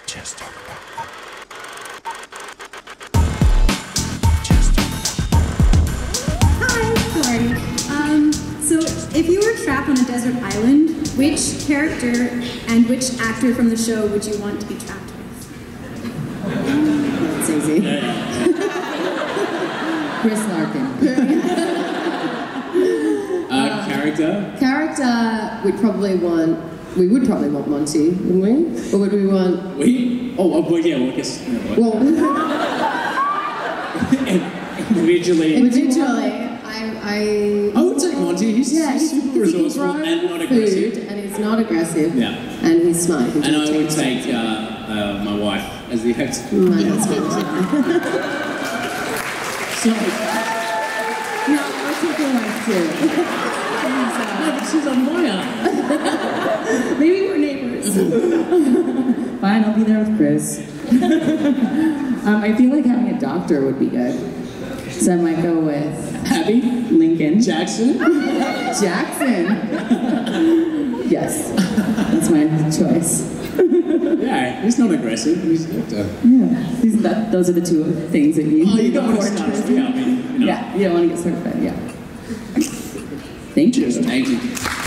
Just talk about So, if you were trapped on a desert island, which character and which actor from the show would you want to be trapped with? That's easy. Chris Larkin. Character? Character, we would probably want Monty, wouldn't we? Or would we want... We? Oh, well, yeah, well, I guess... Well... Individually. I would take Monty. He's super resourceful and not aggressive. And he's not aggressive. Yeah. And he's smart. And I would take my wife as the actor. My husband. Sorry. No, I'll take your wife too. She's on fire. Maybe we're neighbors. Fine, I'll be there with Chris. I feel like having a doctor would be good. So I might go with... Abby? Lincoln. Jackson? Jackson! Yes. That's my choice. Yeah, he's not aggressive. He's an actor. Yeah. Those are the two things that you... Oh, you don't want to start off. Yeah, I mean, you know. Yeah, you don't want to get started, yeah. Thank you. Thank you.